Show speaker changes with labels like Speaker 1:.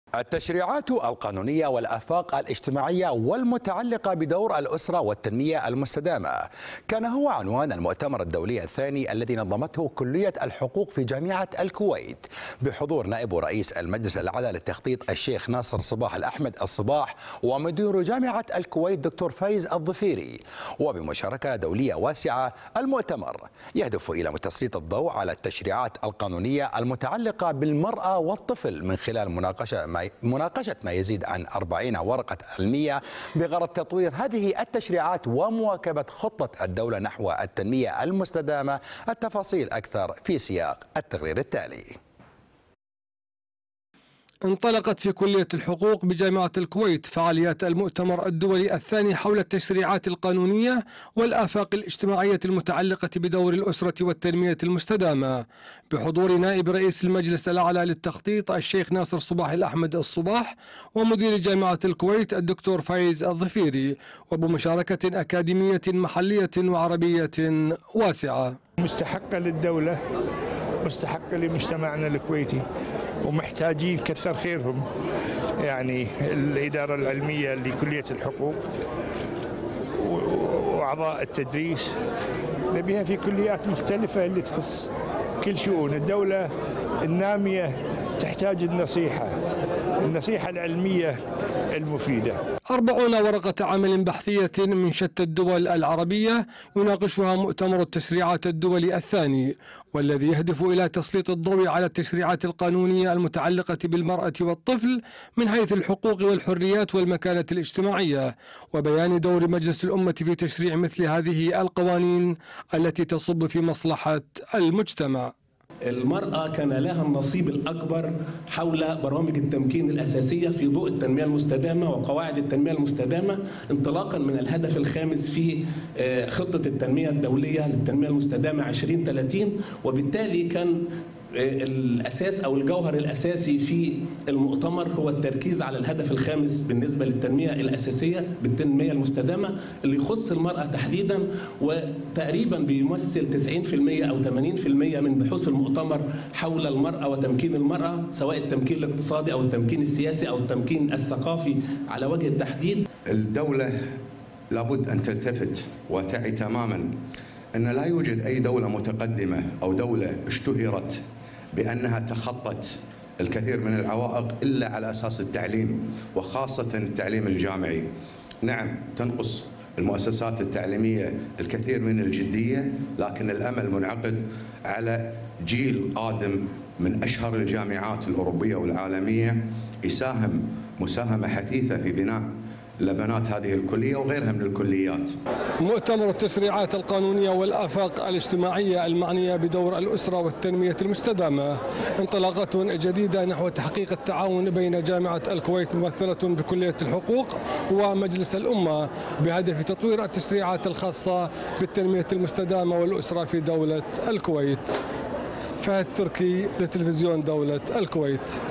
Speaker 1: التشريعات القانونية والآفاق الاجتماعية والمتعلقة بدور الأسرة والتنمية المستدامة كان هو عنوان المؤتمر الدولي الثاني الذي نظمته كلية الحقوق في جامعة الكويت بحضور نائب رئيس المجلس الأعلى للتخطيط الشيخ ناصر صباح الأحمد الصباح ومدير جامعة الكويت دكتور فايز الظفيري. وبمشاركة دولية واسعة، المؤتمر يهدف إلى تسليط الضوء على التشريعات القانونية المتعلقة بالمرأة والطفل من خلال مناقشة ما يزيد عن 40 ورقة علمية بغرض تطوير هذه التشريعات ومواكبة خطة الدولة نحو التنمية المستدامة. التفاصيل أكثر في سياق التقرير التالي.
Speaker 2: انطلقت في كلية الحقوق بجامعة الكويت فعاليات المؤتمر الدولي الثاني حول التشريعات القانونية والآفاق الاجتماعية المتعلقة بدور الأسرة والتنمية المستدامة بحضور نائب رئيس المجلس الأعلى للتخطيط الشيخ ناصر صباح الأحمد الصباح ومدير جامعة الكويت الدكتور فايز الظفيري، وبمشاركة أكاديمية محلية وعربية واسعة.
Speaker 3: مستحقة للدولة، مستحقة لمجتمعنا الكويتي، ومحتاجين كثر خيرهم يعني الإدارة العلمية لكلية الحقوق وأعضاء التدريس. نبيها في كليات مختلفة اللي تخص كل شؤون الدولة النامية، تحتاج النصيحة العلمية المفيدة.
Speaker 2: 40 ورقة عمل بحثية من شتى الدول العربية يناقشها مؤتمر التشريعات الدولي الثاني، والذي يهدف إلى تسليط الضوء على التشريعات القانونية المتعلقة بالمرأة والطفل من حيث الحقوق والحريات والمكانة الاجتماعية، وبيان دور مجلس الأمة في تشريع مثل هذه القوانين التي تصب في مصلحة المجتمع.
Speaker 4: المرأة كان لها النصيب الأكبر حول برامج التمكين الأساسية في ضوء التنمية المستدامة وقواعد التنمية المستدامة، انطلاقا من الهدف الخامس في خطة التنمية الدولية للتنمية المستدامة 2030. وبالتالي كان الأساس أو الجوهر الأساسي في المؤتمر هو التركيز على الهدف الخامس بالنسبة للتنمية الأساسية بالتنمية المستدامة اللي يخص المرأة تحديدا، وتقريبا بيمثل 90% أو 80% من بحوث المؤتمر حول المرأة وتمكين المرأة، سواء التمكين الاقتصادي أو التمكين السياسي أو التمكين الثقافي على وجه التحديد.
Speaker 5: الدولة لابد أن تلتفت وتعي تماما أن لا يوجد أي دولة متقدمة أو دولة اشتهرت بأنها تخطت الكثير من العوائق إلا على أساس التعليم، وخاصة التعليم الجامعي. نعم، تنقص المؤسسات التعليمية الكثير من الجدية، لكن الأمل منعقد على جيل قادم من أشهر الجامعات الأوروبية والعالمية يساهم مساهمة حثيثة في بناء لبنات هذه الكلية وغيرها من الكليات.
Speaker 2: مؤتمر التشريعات القانونية والآفاق الاجتماعية المعنية بدور الأسرة والتنمية المستدامة انطلاقة جديدة نحو تحقيق التعاون بين جامعة الكويت ممثلة بكلية الحقوق ومجلس الأمة بهدف تطوير التشريعات الخاصة بالتنمية المستدامة والأسرة في دولة الكويت. فهد تركي لتلفزيون دولة الكويت.